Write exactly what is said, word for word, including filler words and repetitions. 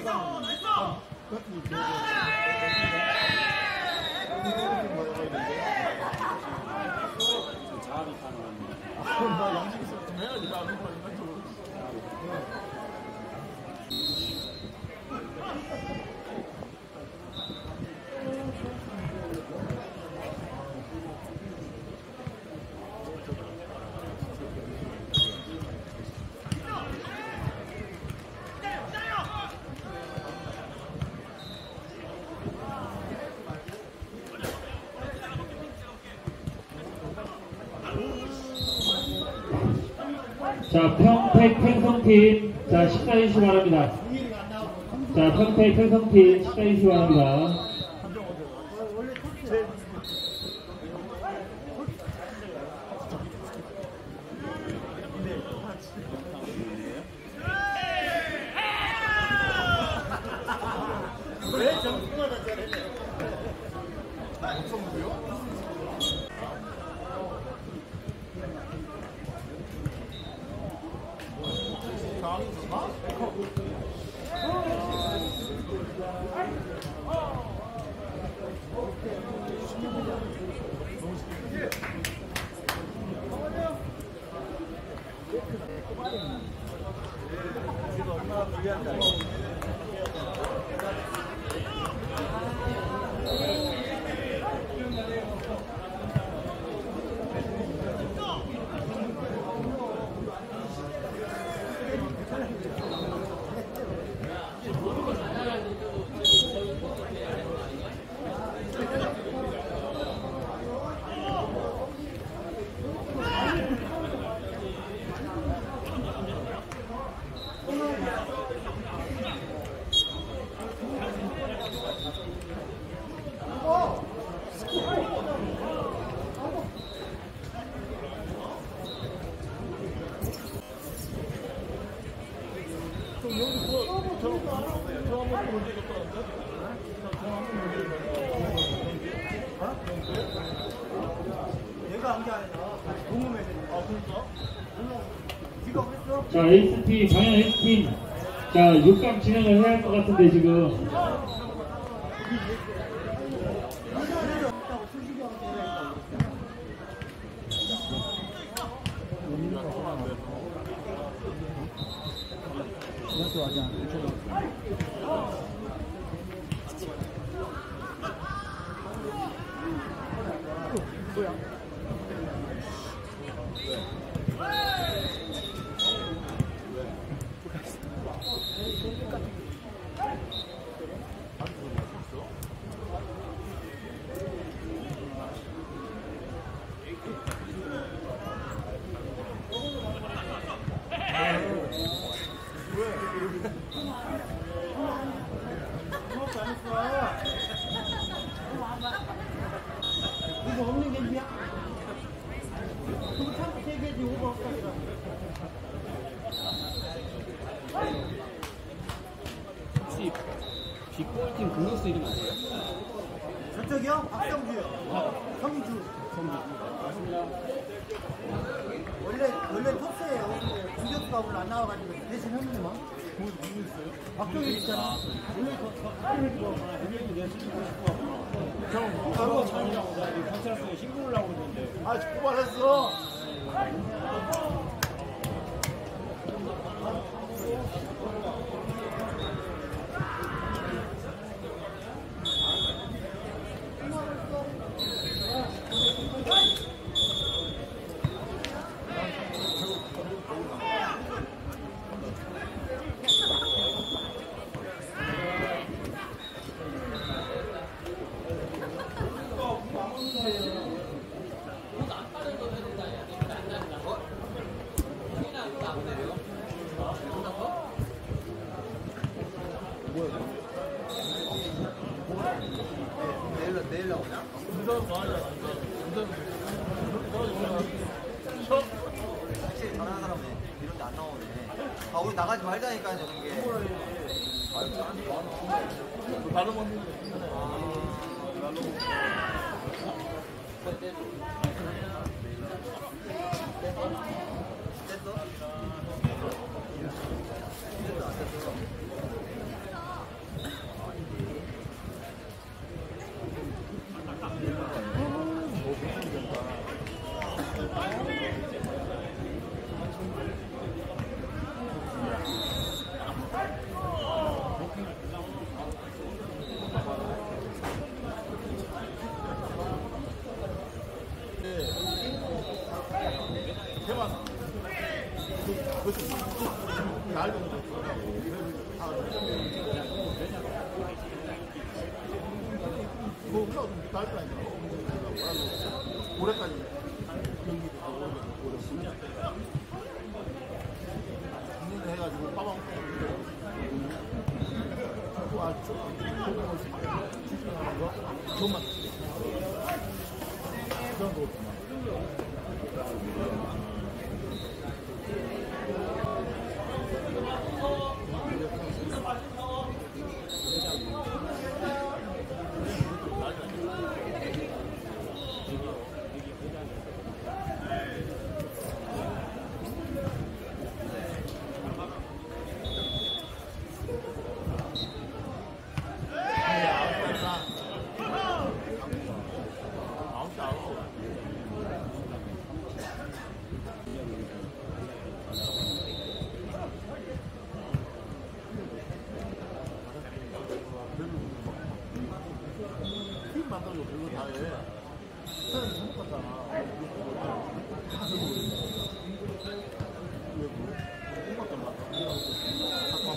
자, 평택 팽성팀, 자, 식사해 주시기 바랍니다. 자, 평택 팽성팀, 식사해 주시기 바랍니다. 왜 정승환 잘했네. 자, 에이스팀, 방향 에이스팀. 자, 육 강 진행을 해야 할 것 같은데, 지금. 이거 없는 게 있냐? 그거 참고 세 개지 오버 없다. 혹시 빅볼팀 공격수 이름 아세요? 저쪽이요? 박성주요. 어. 성주. 성주. 맞습니다. 원래 원래 톱스예요. 공격수가 오늘 안 나와가지고 대신 했는데만. 누구 누구 있어요? 박정희 있잖아. 오늘 더 분명히 내가 신고 싶어. 형, 그거 전이라고 나 경찰서에 신고를 하고 있는데. 아, 그만했어. 내일 내일 나오냐? 운전 좋아하잖아. 운전 운전 확실히 다른 사람은 이런 데 안 나오네. 아, 우리 나가지 말자니까요, 이게. 발로 먹는 거. 됐어? 됐어, 안 됐어? 그거 우리가 좀 나을 거 아니야. 올해까지 경기도 하고 올해 작년에 해가지고 빠방 또 아주 조금을 추진하는 거 그것만 그런 거구만. 팀 만들고 별거 다 해. 스타일이 행복하잖아. 가서 왜 행복하단 말이야.